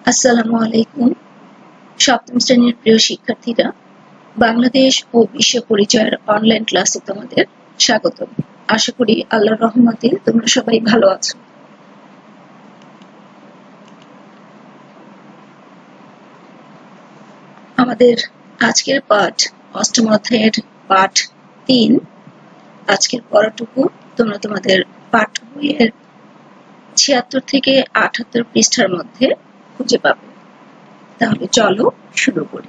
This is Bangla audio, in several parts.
আসসালামু আলাইকুম। সপ্তম শ্রেণীর প্রিয় শিক্ষার্থীরা, বাংলাদেশ ও বিশ্ব পরিচয়ের অনলাইন ক্লাসে তোমাদের স্বাগতম। আশা করি আল্লাহর রহমতে তোমরা সবাই ভালো আছো। আমাদের আজকের পাঠ অষ্টম অধ্যায়ের পাঠ ৩। আজকের পড়াটুকু তোমরা তোমাদের পাঠ্য বইয়ের ৭৬ থেকে ৭৮ পৃষ্ঠার মধ্যে খুঁজে পাবে। তাহলে চলো শুরু করি।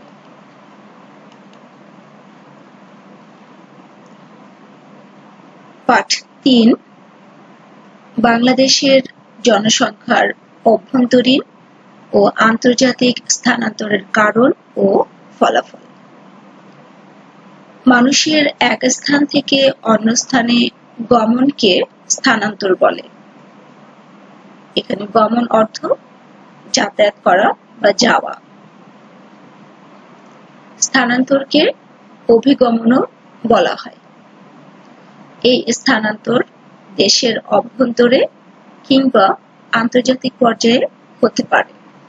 পাঠ ৩, বাংলাদেশের জনসংখ্যার অভ্যন্তরীণ ও আন্তর্জাতিক স্থানান্তরের কারণ ও ফলাফল। মানুষের এক স্থান থেকে অন্য স্থানে গমনকে স্থানান্তর বলে। এখানে গমন অর্থ যাতায়াত করা বা যাওয়া। স্থানান্তরকে অভিগমনও বলা হয়। এই স্থানান্তর দেশের অভ্যন্তরে কিংবা আন্তর্জাতিক পর্যায়ে হতে পারে।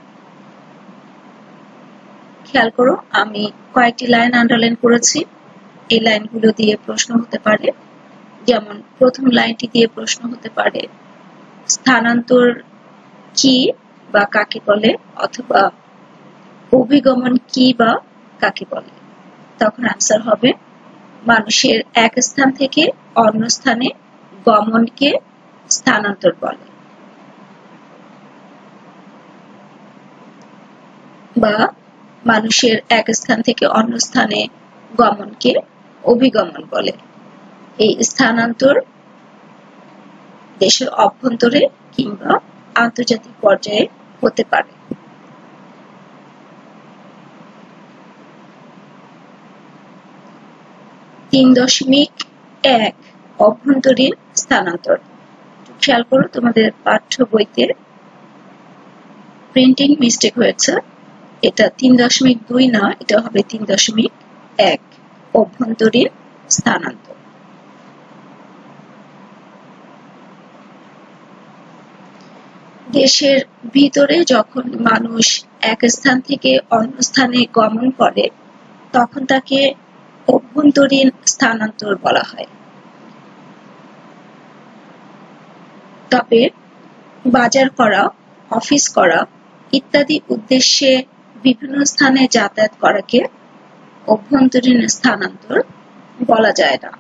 খেয়াল করো, আমি কয়েকটি লাইন আন্ডারলাইন করেছি। এই লাইনগুলো দিয়ে প্রশ্ন হতে পারে। যেমন প্রথম লাইনটি দিয়ে প্রশ্ন হতে পারে, স্থানান্তর কি বা কাকে বলে, অথবা অভিগমন কি বা কাকে বলে। তখন আনসার হবে, মানুষের এক স্থান থেকে অন্য স্থানে গমনকে স্থানান্তর বলে। বা মানুষের এক স্থান থেকে অন্য স্থানে গমনকে অভিগমন বলে। এই স্থানান্তর দেশের অভ্যন্তরে কিংবা আন্তর্জাতিক পর্যায়ে হতে পারে। তিন ৩.১ অভ্যন্তরীণ স্থানান্তর। খেয়াল করো, তোমাদের পাঠ্য বইতে প্রিন্টিং মিস্টেক হয়েছে। এটা ৩.২ না, এটা হবে ৩.১ অভ্যন্তরীণ স্থানান্তর। দেশের ভিতরে যখন মানুষ এক স্থান থেকে অন্য স্থানে গমন করে তখন তাকে অভ্যন্তরীণ স্থানান্তর বলা হয়। তবে বাজার করা, অফিস করা ইত্যাদি উদ্দেশ্যে বিভিন্ন স্থানে যাতায়াত করাকে অভ্যন্তরীণ স্থানান্তর বলা যায় না।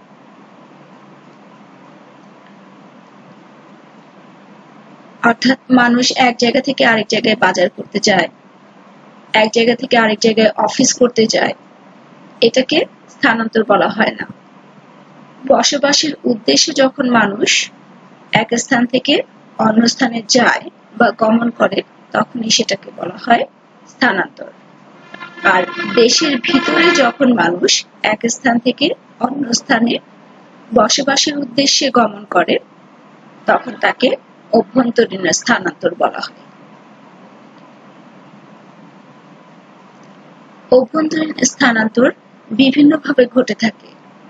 অর্থাৎ মানুষ এক জায়গা থেকে আরেক জায়গায় বাজার করতে যায়, এক জায়গা থেকে আরেক জায়গায় অফিস করতে যায়, এটাকে স্থানান্তর বলা হয় না। বসবাসের উদ্দেশ্যে যখন মানুষ এক স্থান থেকে অন্য স্থানে যায় বা গমন করে তখনই সেটাকে বলা হয় স্থানান্তর। আর দেশের ভিতরে যখন মানুষ এক স্থান থেকে অন্য স্থানে বসবাসের উদ্দেশ্যে গমন করে তখন তাকে অভ্যন্তরীণ স্থানান্তর বলা হয়। অভ্যন্তরীণ স্থানান্তর বিভিন্নভাবে ঘটে থাকে।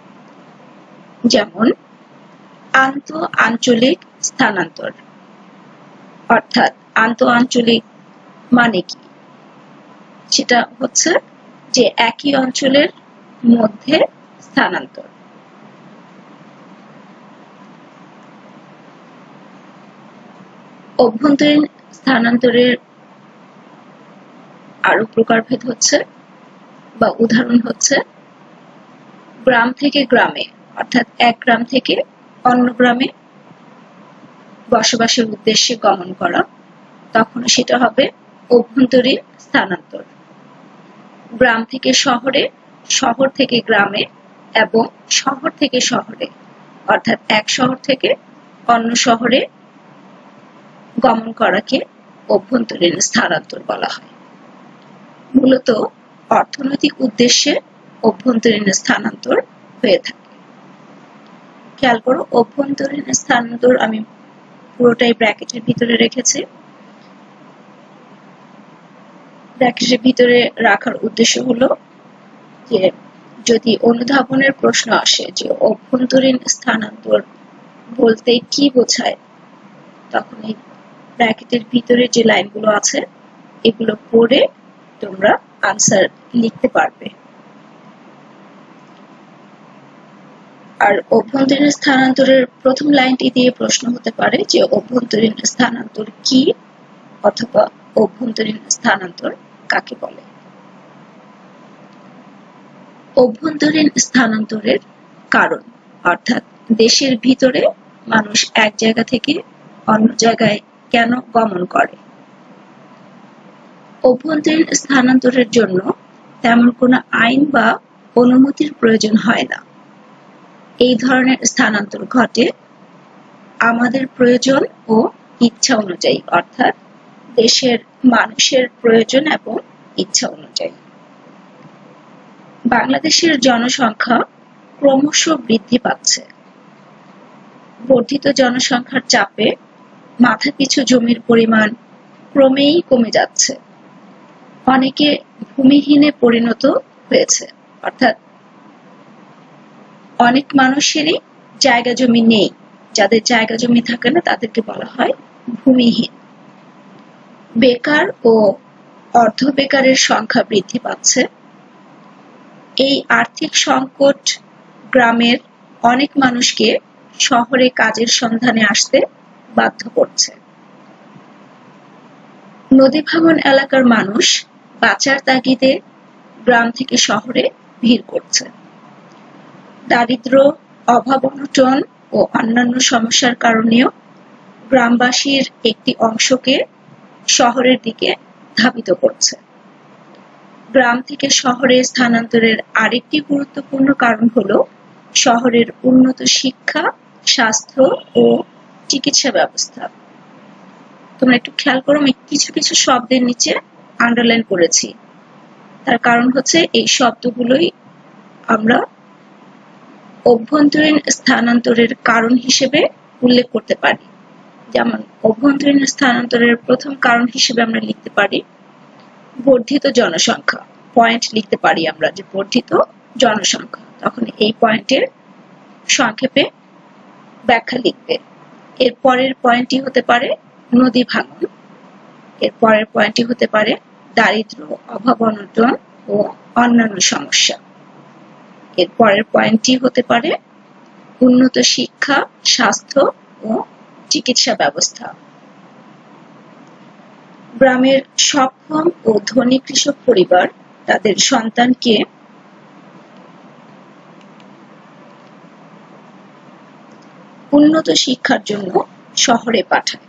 যেমন আন্তঃআঞ্চলিক স্থানান্তর। অর্থাৎ আন্তঃআঞ্চলিক মানে কি? সেটা হচ্ছে যে একই অঞ্চলের মধ্যে স্থানান্তর। অভ্যন্তরীণ স্থানান্তরের আরো প্রকারভেদ হচ্ছে বা উদাহরণ হচ্ছে, গ্রাম থেকে গ্রামে, অর্থাৎ এক গ্রাম থেকে অন্য গ্রামে বসবাসের উদ্দেশ্যে গমন করা, তখন সেটা হবে অভ্যন্তরীণ স্থানান্তর। গ্রাম থেকে শহরে, শহর থেকে গ্রামে এবং শহর থেকে শহরে, অর্থাৎ এক শহর থেকে অন্য শহরে গমন করাকে অভ্যন্তরীণ স্থানান্তর বলা হয়। মূলত অর্থনৈতিক উদ্দেশ্যে অভ্যন্তরীণ স্থানান্তর হয়ে থাকে। খেয়াল করো, অভ্যন্তরীণ স্থানান্তর আমি পুরোটাই ব্র্যাকেটের ভিতরে রেখেছি। ব্র্যাকেটের ভিতরে রাখার উদ্দেশ্য হলো যে যদি অনুধাবনের প্রশ্ন আসে যে অভ্যন্তরীণ স্থানান্তর বলতে কি বোঝায়, তখন এই ব্র্যাকেটের ভিতরে যে লাইনগুলো আছে এগুলো পড়ে তোমরা আনসার লিখতে পারবে। আর অভ্যন্তরীণ স্থানান্তরের প্রথম লাইনটি দিয়ে প্রশ্ন হতে পারে যে অভ্যন্তরীণ স্থানান্তর কি অথবা অভ্যন্তরীণ স্থানান্তর কাকে বলে। অভ্যন্তরীণ স্থানান্তরের কারণ অর্থাৎ দেশের ভিতরে মানুষ এক জায়গা থেকে অন্য জায়গায় কেন গমন করে। অভ্যন্তরীণ স্থানান্তরের জন্য তেমন কোনো আইন বা অনুমতির প্রয়োজন হয় না। এই ধরনের স্থানান্তর ঘটে আমাদের প্রয়োজন ও ইচ্ছা অনুযায়ী অর্থাৎ দেশের মানুষের প্রয়োজন এবং ইচ্ছা অনুযায়ী। বাংলাদেশের জনসংখ্যা ক্রমশ বৃদ্ধি পাচ্ছে। বর্ধিত জনসংখ্যার চাপে মাথাপিছু জমির পরিমাণ ক্রমেই কমে যাচ্ছে। অনেকে ভূমিহীনে পরিণত হয়েছে অর্থাৎ অনেক মানুষেরই জায়গা জমি নেই। যাদের জায়গা জমি থাকে না তাদেরকে বলা হয় ভূমিহীন। বেকার ও অর্ধ বেকারের সংখ্যা বৃদ্ধি পাচ্ছে। এই আর্থিক সংকট গ্রামের অনেক মানুষকে শহরে কাজের সন্ধানে আসতে বাধ্য করছে। নদী ভাঙন এলাকার মানুষ বাঁচার তাগিদে গ্রাম থেকে শহরে ভিড় করছে। দারিদ্র্য, অভাব অনটন ও অন্যান্য সমস্যার কারণেও গ্রামবাসীর একটি অংশকে শহরের দিকে ধাবিত করছে। গ্রাম থেকে শহরে স্থানান্তরের আরেকটি গুরুত্বপূর্ণ কারণ হলো শহরের উন্নত শিক্ষা, স্বাস্থ্য ও চিকিৎসা ব্যবস্থা। তোমরা একটু খেয়াল করো, আমি কিছু কিছু শব্দের নিচে আন্ডারলাইন করেছি। তার কারণ হচ্ছে এই শব্দগুলোই আমরা অভ্যন্তরীণ স্থানান্তরের কারণ হিসেবে উল্লেখ করতে পারি। যেমন অভ্যন্তরীণ স্থানান্তরের প্রথম কারণ হিসেবে আমরা লিখতে পারি বর্ধিত জনসংখ্যা। পয়েন্ট লিখতে পারি আমরা যে বর্ধিত জনসংখ্যা, তখন এই পয়েন্টের সংক্ষেপে ব্যাখ্যা লিখবে। এর পরের পয়েন্টটি হতে পারে নদী ভাঙন, এর পরের পয়েন্টটি হতে পারে দারিদ্র্য, অভাব অনটন ও অন্যান্য সমস্যা। এর পরের পয়েন্টটি হতে পারে উন্নত শিক্ষা, স্বাস্থ্য ও চিকিৎসা ব্যবস্থা। গ্রামের সক্ষম ও ধনী কৃষক পরিবার তাদের সন্তানকে উন্নত শিক্ষার জন্য শহরে পাঠায়।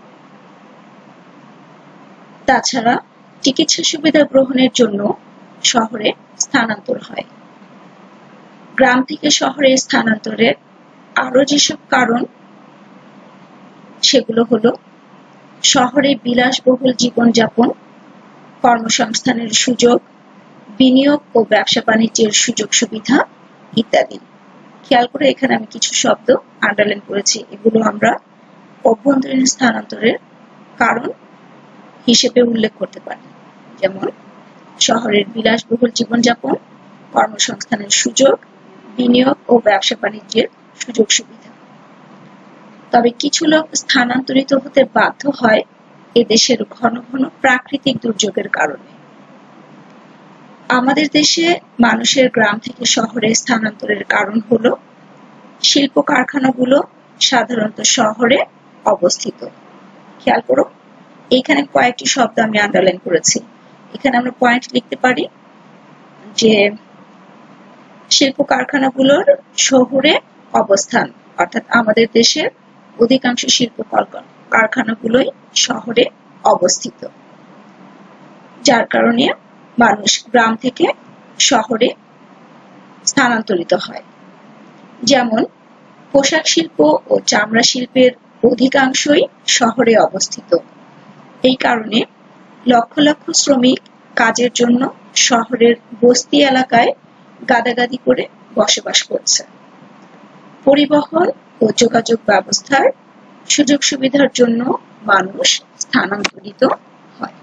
তাছাড়া চিকিৎসা সুবিধা গ্রহণের জন্য শহরে স্থানান্তর হয়। গ্রাম থেকে শহরে স্থানান্তরের আরো যেসব কারণ সেগুলো হলো শহরে বিলাসবহুল জীবনযাপন, কর্মসংস্থানের সুযোগ, বিনিয়োগ ও ব্যবসা বাণিজ্যের সুযোগ সুবিধা ইত্যাদি। খেয়াল করে এখানে আমি কিছু শব্দ আন্ডারলাইন করেছি। এগুলো আমরা অভ্যন্তরীণ স্থানান্তরের কারণ হিসেবে উল্লেখ করতে পারি। যেমন শহরের বিলাসবহুল জীবনযাপন, কর্মসংস্থানের সুযোগ, বিনিয়োগ ও ব্যবসা বাণিজ্যের সুযোগ সুবিধা। তবে কিছু লোক স্থানান্তরিত হতে বাধ্য হয় এদেশের ঘন ঘন প্রাকৃতিক দুর্যোগের কারণে। আমাদের দেশে মানুষের গ্রাম থেকে শহরে স্থানান্তরের কারণ হলো শিল্প কারখানাগুলো সাধারণত শহরে অবস্থিত। খেয়াল করো, এখানে কয়েকটি শব্দ আমি আন্ডারলাইন করেছি। এখানে আমরা পয়েন্ট লিখতে পারি যে শিল্প কারখানাগুলোর শহরে অবস্থান, অর্থাৎ আমাদের দেশের অধিকাংশ শিল্প কারখানাগুলোই শহরে অবস্থিত, যার কারণে মানুষ গ্রাম থেকে শহরে স্থানান্তরিত হয়। যেমন পোশাক শিল্প ও চামড়া শিল্পের অধিকাংশই শহরে অবস্থিত। এই কারণে লক্ষ লক্ষ শ্রমিক কাজের জন্য শহরের বস্তি এলাকায় গাদাগাদি করে বসবাস করছে। পরিবহন ও যোগাযোগ ব্যবস্থার সুযোগ সুবিধার জন্য মানুষ স্থানান্তরিত হয়।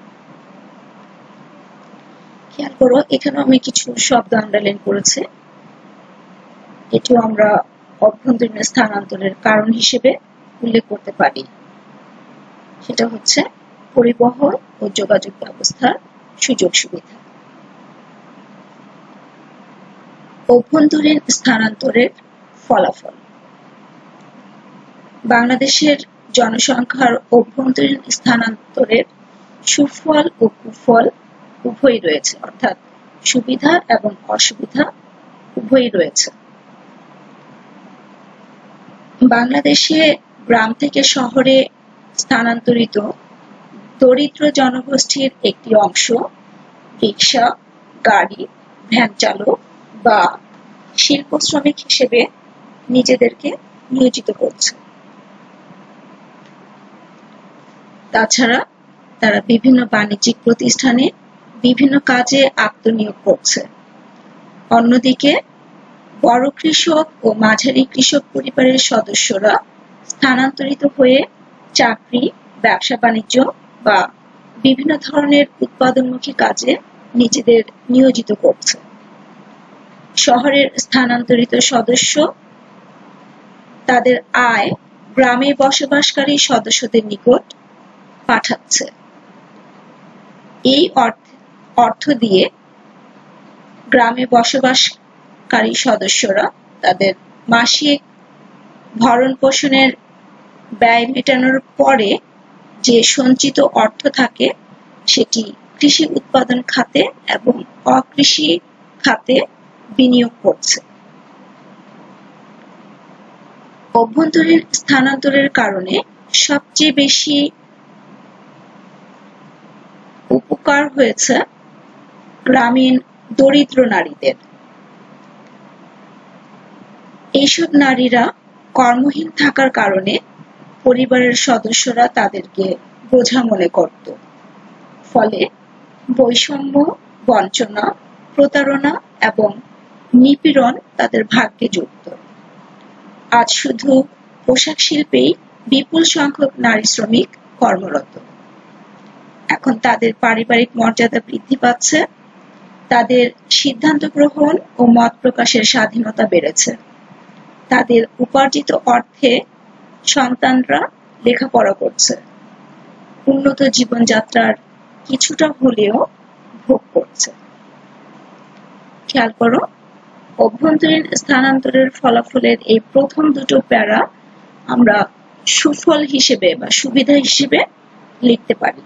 খেয়াল করো, এখানে আমি কিছু শব্দ আন্ডারলাইন করেছি। এটিও আমরা অভ্যন্তরীণ স্থানান্তরের কারণ হিসেবে উল্লেখ করতে পারি। সেটা হচ্ছে পরিবহন ও যোগাযোগ ব্যবস্থার সুযোগ সুবিধা। অভ্যন্তরীণ স্থানান্তরের ফলাফল। বাংলাদেশের জনসংখ্যার অভ্যন্তরীণ স্থানান্তরের সুফল ও কুফল উভয়ই রয়েছে, অর্থাৎ সুবিধা এবং অসুবিধা উভয়ই রয়েছে। বাংলাদেশে গ্রাম থেকে শহরে স্থানান্তরিত দরিদ্র জনগোষ্ঠীর একটি অংশ রিক্সা, গাড়ি, ভ্যান চালক বা শিল্প শ্রমিক হিসেবে নিজেদেরকে নিয়োজিত করছে। তাছাড়া তারা বিভিন্ন বাণিজ্যিক প্রতিষ্ঠানে বিভিন্ন কাজে আত্মনিয়োগ করছে। অন্যদিকে বড় কৃষক ও মাঝারি কৃষক পরিবারের সদস্যরা স্থানান্তরিত হয়ে চাকরি, ব্যবসা বাণিজ্য বা বিভিন্ন ধরনের উৎপাদনমুখী কাজে নিজেদের নিয়োজিত করছে। শহরের স্থানান্তরিত সদস্য তাদের আয় গ্রামে বসবাসকারী সদস্যদের নিকট পাঠাচ্ছে। এই অর্থ দিয়ে গ্রামে বসবাসকারী সদস্যরা তাদের মাসিক ভরণ পোষণের ব্যয় মেটানোর পরে যে সঞ্চিত অর্থ থাকে সেটি কৃষি উৎপাদন খাতে এবং অকৃষি খাতে বিনিয়োগ করছে। অভ্যন্তরীণ স্থানান্তরের কারণে সবচেয়ে বেশি উপকার হয়েছে গ্রামীণ দরিদ্র নারীদের। এইসব নারীরা কর্মহীন থাকার কারণে পরিবারের সদস্যরা তাদেরকে বোঝা মনে করত। ফলে বৈষম্য, বঞ্চনা, প্রতারণা এবং নিপীড়ন তাদের ভাগ্যে জুটত। আজ শুধু পোশাক শিল্পেই বিপুল সংখ্যক নারী শ্রমিক কর্মরত। এখন তাদের পারিবারিক মর্যাদা বৃদ্ধি পাচ্ছে, তাদের সিদ্ধান্ত গ্রহণ ও মত প্রকাশের স্বাধীনতা বেড়েছে, তাদের উপার্জিত অর্থে সন্তানরা লেখাপড়া করছে, উন্নত জীবনযাত্রার কিছুটা হলেও ভোগ করছে। খেয়াল করো, অভ্যন্তরীণ স্থানান্তরের ফলাফলের এই প্রথম দুটো প্যারা আমরা সুফল হিসেবে বা সুবিধা হিসেবে লিখতে পারি।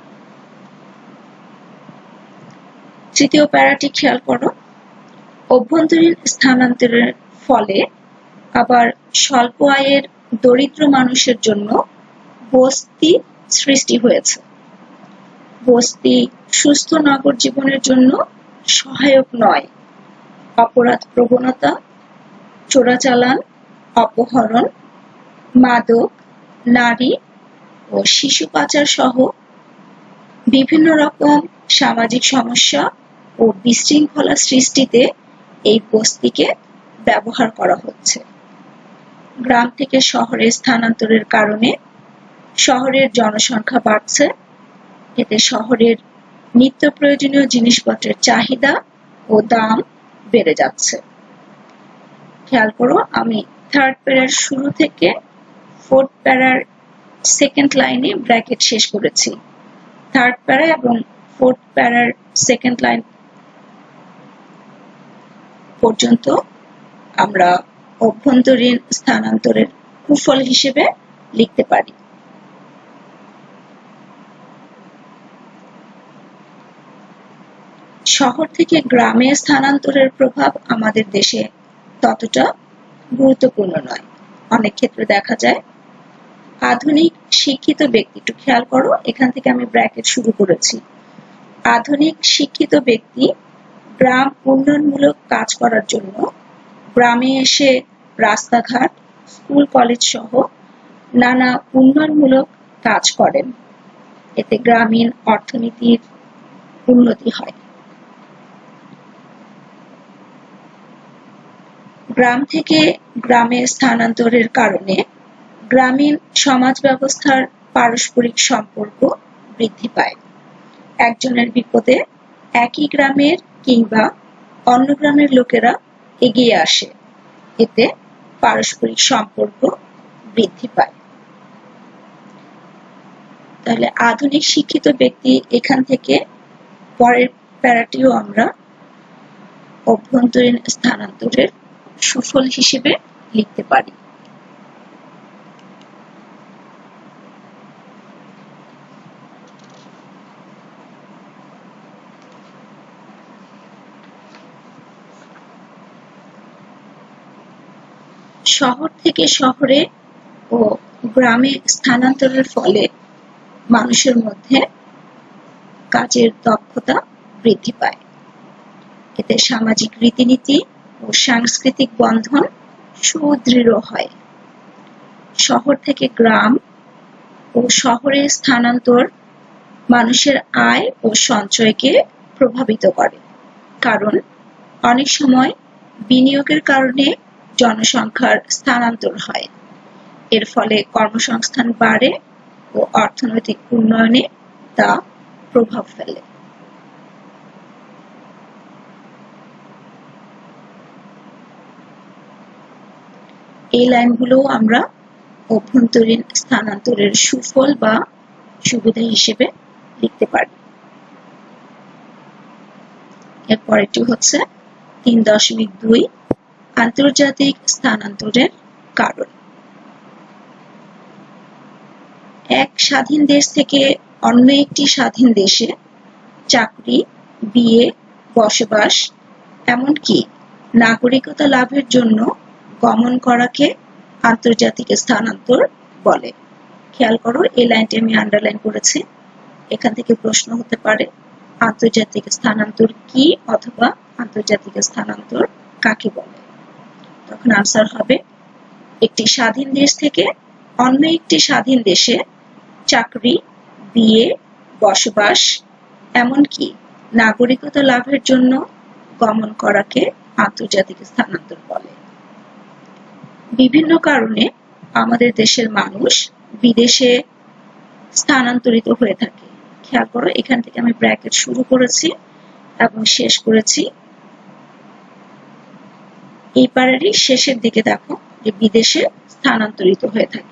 তৃতীয় প্যারাটি খেয়াল করো, অভ্যন্তরীণ স্থানান্তরের ফলে আবার স্বল্প আয়ের দরিদ্র মানুষের জন্য বস্তি সৃষ্টি হয়েছে। বস্তি সুস্থ নগর জীবনের জন্য সহায়ক নয়। অপরাধ প্রবণতা, চোরাচালান, অপহরণ, মাদক, নারী ও শিশু পাচার সহ বিভিন্ন রকম সামাজিক সমস্যা ও বিশৃঙ্খলা সৃষ্টিতে এই বস্তিকে ব্যবহার করা হচ্ছে। গ্রাম থেকে শহরে স্থানান্তরের কারণে শহরের জনসংখ্যা বাড়ছে, এতে শহরের নিত্য প্রয়োজনীয় জিনিসপত্রের চাহিদা ও দাম বেড়ে যাচ্ছে। খেয়াল করো, আমি থার্ড প্যারার শুরু থেকে ফোর্থ প্যারার সেকেন্ড লাইনে ব্র্যাকেট শেষ করেছি। থার্ড প্যারা এবং ফোর্থ প্যারার সেকেন্ড লাইন পর্যন্ত আমরা অভ্যন্তরীণ স্থানান্তরের কুফল হিসেবে লিখতে পারি। শহর থেকে গ্রামে স্থানান্তরের প্রভাব আমাদের দেশে ততটা গুরুত্বপূর্ণ নয়। অনেক ক্ষেত্রে দেখা যায় আধুনিক শিক্ষিত ব্যক্তি, একটু খেয়াল করো, এখান থেকে আমি ব্র্যাকেট শুরু করেছি। আধুনিক শিক্ষিত ব্যক্তি গ্রাম উন্নয়নমূলক কাজ করার জন্য গ্রামে এসে রাস্তাঘাট, স্কুল, কলেজ সহ নানা উন্নয়নমূলক কাজ করেন। এতে গ্রামীণ অর্থনীতির উন্নতি হয়। গ্রাম থেকে গ্রামে স্থানান্তরের কারণে গ্রামীণ সমাজ ব্যবস্থার পারস্পরিক সম্পর্ক বৃদ্ধি পায়। একজনের বিপদে একই গ্রামের কিংবা অন্য গ্রামের লোকেরা এগিয়ে আসে, এতে পারস্পরিক সম্পর্ক বৃদ্ধি পায়। তাহলে আধুনিক শিক্ষিত ব্যক্তি এখান থেকে পরের প্যারাটিও আমরা অভ্যন্তরীণ স্থানান্তরের সুফল হিসেবে লিখতে পারি। শহর থেকে শহরে ও গ্রামে স্থানান্তরের ফলে মানুষের মধ্যে কাজের দক্ষতা বৃদ্ধি পায়। এতে সামাজিক রীতিনীতি ও সাংস্কৃতিক বন্ধন সুদৃঢ় হয়। শহর থেকে গ্রাম ও শহরে স্থানান্তর মানুষের আয় ও সঞ্চয়কে প্রভাবিত করে, কারণ অনেক সময় বিনিয়োগের কারণে জনসংখ্যার স্থানান্তর হয়। এর ফলে কর্মসংস্থান বাড়ে ও অর্থনৈতিক উন্নয়নে তা প্রভাব ফেলে। এই লাইনগুলোও আমরা অভ্যন্তরীণ স্থানান্তরের সুফল বা সুবিধা হিসেবে লিখতে পারি। এরপরেরটি হচ্ছে 3.2 আন্তর্জাতিক স্থানান্তরের কারণ। এক স্বাধীন দেশ থেকে অন্য একটি স্বাধীন দেশে চাকরি, বিয়ে, বসবাস, এমনকি নাগরিকতা লাভের জন্য গমন করাকে আন্তর্জাতিক স্থানান্তর বলে। খেয়াল করো, এই লাইনটি আমি আন্ডারলাইন করেছি। এখান থেকে প্রশ্ন হতে পারে আন্তর্জাতিক স্থানান্তর কি অথবা আন্তর্জাতিক স্থানান্তর কাকে বলে। তখন আনসার হবে একটি স্বাধীন দেশ থেকে অন্য একটি স্বাধীন দেশে চাকরি, বিয়ে, বসবাস, এমনকি নাগরিকতা লাভের জন্য গমন করাকে আন্তর্জাতিক স্থানান্তর বলে। বিভিন্ন কারণে আমাদের দেশের মানুষ বিদেশে স্থানান্তরিত হয়ে থাকে। খেয়াল করো, এখান থেকে আমি ব্র্যাকেট শুরু করেছি এবং শেষ করেছি। এই প্যারারই শেষের দিকে দেখো যে বিদেশে স্থানান্তরিত হয়ে থাকে।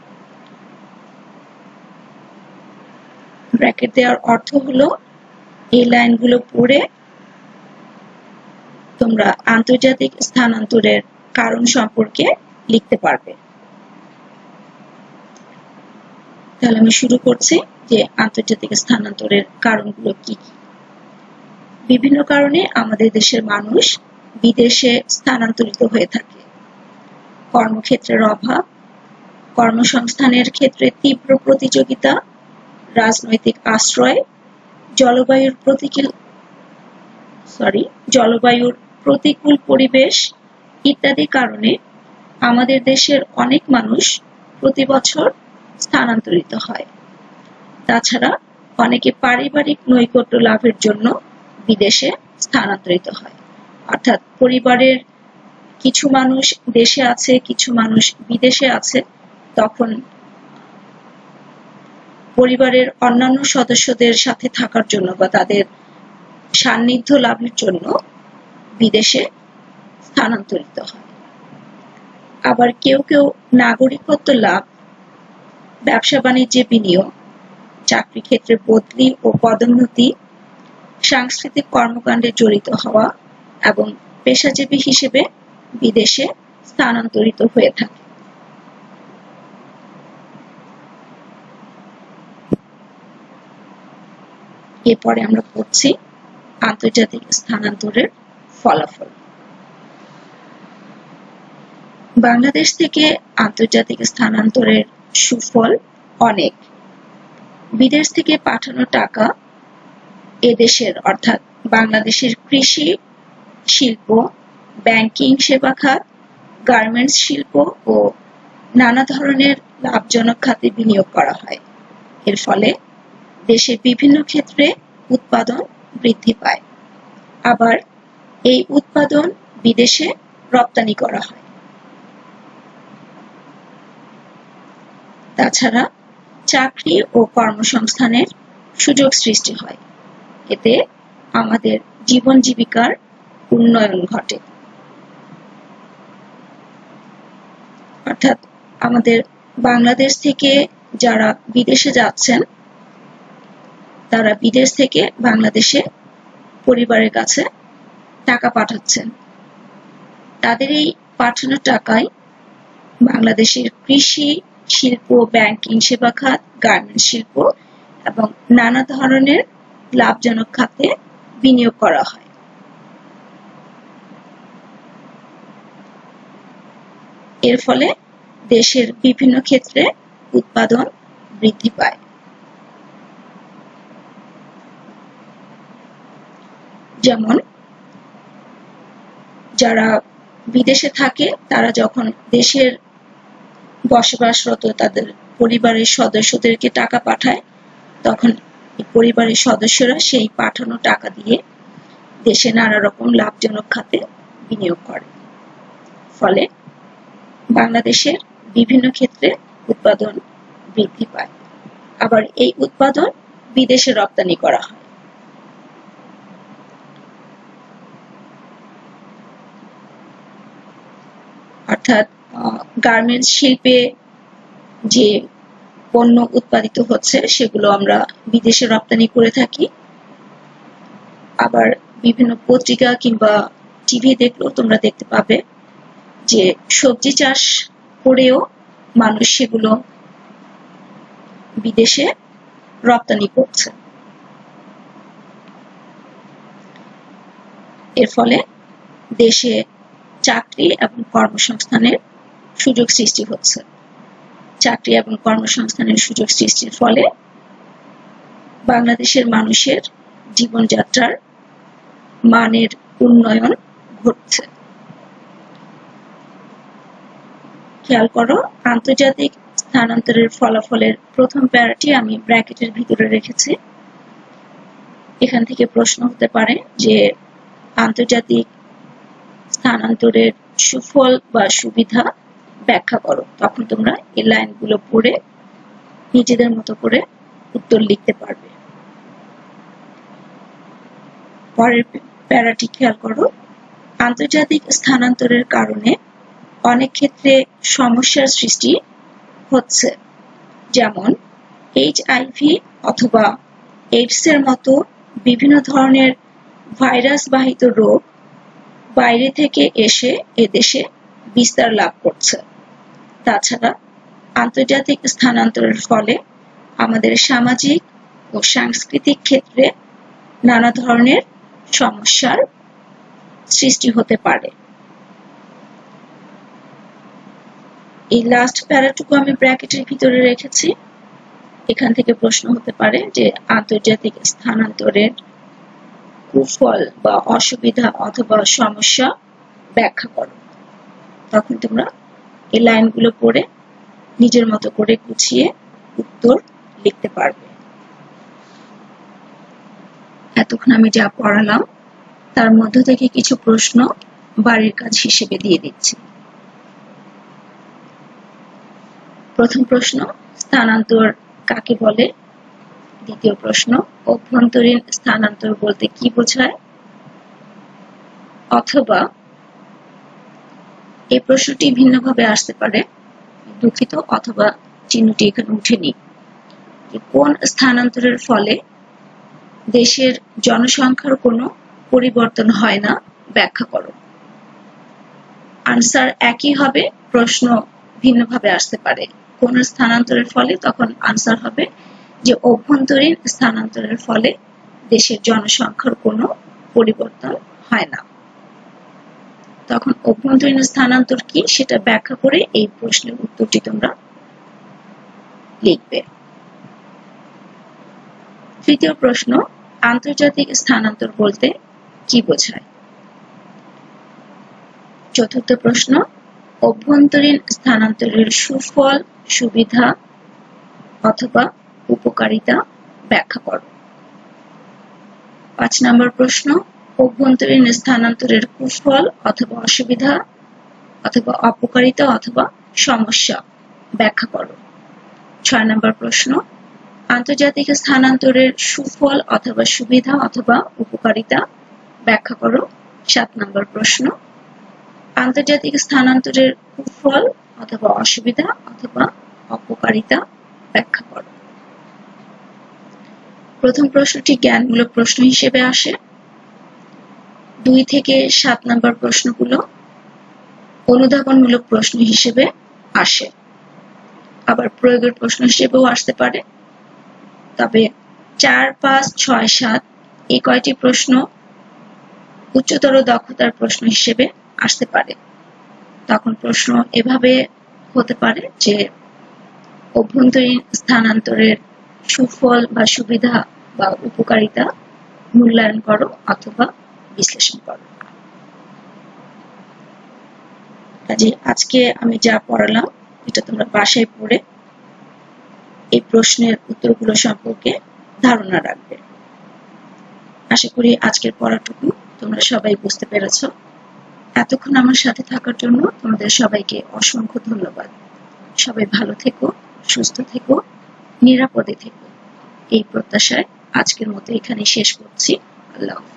ব্র্যাকেট দেওয়ার অর্থ হলো এই লাইনগুলো পড়ে তোমরা আন্তর্জাতিক স্থানান্তরের কারণ সম্পর্কে লিখতে পারবে। তাহলে আমি শুরু করছি যে আন্তর্জাতিক স্থানান্তরের কারণগুলো কি কি। বিভিন্ন কারণে আমাদের দেশের মানুষ বিদেশে স্থানান্তরিত হয়ে থাকে। কর্মক্ষেত্রের অভাব, কর্মসংস্থানের ক্ষেত্রে তীব্র প্রতিযোগিতা, রাজনৈতিক আশ্রয়, জলবায়ুর প্রতিকূল পরিবেশ ইত্যাদি কারণে আমাদের দেশের অনেক মানুষ প্রতি বছর স্থানান্তরিত হয়। তাছাড়া অনেকে পারিবারিক নৈকট্য লাভের জন্য বিদেশে স্থানান্তরিত হয়। অর্থাৎ পরিবারের কিছু মানুষ দেশে আছে, কিছু মানুষ বিদেশে আছে, তখন পরিবারের অন্যান্য সদস্যদের সাথে থাকার জন্য বা তাদের সান্নিধ্য লাভের জন্য বিদেশে স্থানান্তরিত হয়। আবার কেউ কেউ নাগরিকত্ব লাভ, ব্যবসা বাণিজ্যে বিনিয়োগ, চাকরি ক্ষেত্রে বদলি ও পদোন্নতি, সাংস্কৃতিক কর্মকাণ্ডে জড়িত হওয়া এবং পেশাজীবী হিসেবে বিদেশে স্থানান্তরিত হয়ে থাকে। এরপরে আমরা পড়ছি আন্তর্জাতিক স্থানান্তরের ফলাফল। বাংলাদেশ থেকে আন্তর্জাতিক স্থানান্তরের সুফল অনেক। বিদেশ থেকে পাঠানো টাকা এদেশের অর্থাৎ বাংলাদেশের কৃষি, শিল্প, ব্যাংকিং সেবা খাত, গার্মেন্টস শিল্প ও নানা ধরনের লাভজনক খাতে বিনিয়োগ করা হয়। এর ফলে দেশের বিভিন্ন ক্ষেত্রে উৎপাদন বৃদ্ধি পায়। আবার এই উৎপাদন বিদেশে রপ্তানি করা হয়। তাছাড়া চাকরি ও কর্মসংস্থানের সুযোগ সৃষ্টি হয়। এতে আমাদের জীবন জীবিকার উন্নয়ন ঘটে। অর্থাৎ আমাদের বাংলাদেশ থেকে যারা বিদেশে যাচ্ছেন তারা বিদেশ থেকে বাংলাদেশে পরিবারের কাছে টাকা পাঠাচ্ছেন। তাদের এই পাঠানো টাকায় বাংলাদেশের কৃষি, শিল্প, ব্যাংকিং সেবা খাত, গার্মেন্টস শিল্প এবং নানা ধরনের লাভজনক খাতে বিনিয়োগ করা হয়। এর ফলে দেশের বিভিন্ন ক্ষেত্রে উৎপাদন বৃদ্ধি পায়। যেমন যারা বিদেশে থাকে তারা যখন দেশের বসবাসরত তাদের পরিবারের সদস্যদেরকে টাকা পাঠায়, তখন পরিবারের সদস্যরা সেই পাঠানো টাকা দিয়ে দেশে নানা রকম লাভজনক খাতে বিনিয়োগ করে। ফলে বাংলাদেশের বিভিন্ন ক্ষেত্রে উৎপাদন বৃদ্ধি পায়। আবার এই উৎপাদন বিদেশে রপ্তানি করা হয়। অর্থাৎ গার্মেন্টস শিল্পে যে পণ্য উৎপাদিত হচ্ছে সেগুলো আমরা বিদেশে রপ্তানি করে থাকি। আবার বিভিন্ন পত্রিকা কিংবা টিভি দেখলেও তোমরা দেখতে পাবে যে সবজি চাষ করেও মানুষ সেগুলো বিদেশে রপ্তানি করছে। এর ফলে দেশে চাকরি এবং কর্মসংস্থানের সুযোগ সৃষ্টি হচ্ছে। চাকরি এবং কর্মসংস্থানের সুযোগ সৃষ্টির ফলে বাংলাদেশের মানুষের জীবনযাত্রার মানের উন্নয়ন ঘটছে। খেয়াল করো, আন্তর্জাতিক স্থানান্তরের ফলাফলের প্রথম প্যারাটি আমি ব্র্যাকেটের ভিতরে রেখেছি। এখান থেকে প্রশ্ন হতে পারে যে আন্তর্জাতিক স্থানান্তরের সুফল বা সুবিধা ব্যাখ্যা করো। তখন তোমরা এই লাইনগুলো পড়ে নিজেদের মতো করে উত্তর লিখতে পারবে। পরের প্যারাটি খেয়াল করো, আন্তর্জাতিক স্থানান্তরের কারণে অনেক ক্ষেত্রে সমস্যার সৃষ্টি হচ্ছে, যেমন HIV অথবা এইডসের মতো বিভিন্ন ধরনের ভাইরাস বাহিত রোগ বাইরে থেকে এসে এদেশে বিস্তার লাভ করছে। তাছাড়া আন্তর্জাতিক স্থানান্তরের ফলে আমাদের সামাজিক ও সাংস্কৃতিক ক্ষেত্রে নানা ধরনের সমস্যার সৃষ্টি হতে পারে। এই লাস্ট প্যারাটুকু আমি ব্র্যাকেটের ভিতরে রেখেছি। এখান থেকে প্রশ্ন হতে পারে যে আন্তর্জাতিক স্থানান্তরের কুফল বা অসুবিধা অথবা সমস্যা ব্যাখ্যা করো। তখন তোমরা এই লাইনগুলো পড়ে নিজের মতো করে গুছিয়ে উত্তর লিখতে পারবে। এতক্ষণ আমি যা পড়ালাম তার মধ্য থেকে কিছু প্রশ্ন বাড়ির কাজ হিসেবে দিয়ে দিচ্ছি। প্রথম প্রশ্ন, স্থানান্তর কাকে বলে? দ্বিতীয় প্রশ্ন, অভ্যন্তরীণ স্থানান্তর বলতে কি বোঝায়? অথবা এই প্রশ্নটি ভিন্নভাবে আসতে পারে, দুঃখিত, অথবা চিহ্নটি এখানে উঠেনি। কোন স্থানান্তরের ফলে দেশের জনসংখ্যার কোনো পরিবর্তন হয় না, ব্যাখ্যা করো। আনসার একই হবে, প্রশ্ন ভিন্নভাবে আসতে পারে। কোন স্থানান্তরের ফলে, তখন আনসার হবে যে অভ্যন্তরীণ স্থানান্তরের ফলে দেশের জনসংখ্যার কোনো পরিবর্তন হয় না। তখন অভ্যন্তরীণ স্থানান্তর কি সেটা ব্যাখ্যা করে এই প্রশ্নের উত্তরটি তোমরা লিখবে। তৃতীয় প্রশ্ন, আন্তর্জাতিক স্থানান্তর বলতে কি বোঝায়? চতুর্থ প্রশ্ন, অভ্যন্তরীণ স্থানান্তরের সুফল, সুবিধা অথবা উপকারিতা ব্যাখ্যা করো। 5 নম্বর প্রশ্ন, অভ্যন্তরীণ স্থানান্তরের কুফল অথবা অসুবিধা অথবা অপকারিতা অথবা সমস্যা ব্যাখ্যা করো। 6 নম্বর প্রশ্ন, আন্তর্জাতিক স্থানান্তরের সুফল অথবা সুবিধা অথবা উপকারিতা ব্যাখ্যা করো। 7 নম্বর প্রশ্ন, আন্তর্জাতিক স্থানান্তরের কুফল অথবা অসুবিধা অথবা অপকারিতা ব্যাখ্যা করো। প্রথম প্রশ্নটি জ্ঞানমূলক প্রশ্ন হিসেবে আসে। 2 থেকে 7 নম্বর প্রশ্নগুলো অনুধাবনমূলক প্রশ্ন হিসেবে আসে, আবার প্রয়োগের প্রশ্ন হিসেবেও আসতে পারে। তবে 4, 5, 6, 7 এই কয়টি প্রশ্ন উচ্চতর দক্ষতার প্রশ্ন হিসেবে আসতে পারে। তখন প্রশ্ন এভাবে হতে পারে যে অভ্যন্তরীণ স্থানান্তরের সুফল বা সুবিধা বা উপকারিতা মূল্যায়ন করো অথবা বিশ্লেষণ করো। কাজে আজকে আমি যা পড়ালাম এটা তোমরা বাসায় পড়ে এই প্রশ্নের উত্তরগুলো সম্পর্কে ধারণা রাখবে। আশা করি আজকের পড়াটুকু তোমরা সবাই বুঝতে পেরেছো। এতক্ষণ আমার সাথে থাকার জন্য তোমাদের সবাইকে অসংখ্য ধন্যবাদ। সবাই ভালো থেকো, সুস্থ থেকো, নিরাপদে থেকো, এই প্রত্যাশায় আজকের মতো এখানে শেষ করছি। আল্লাহ হাফেজ।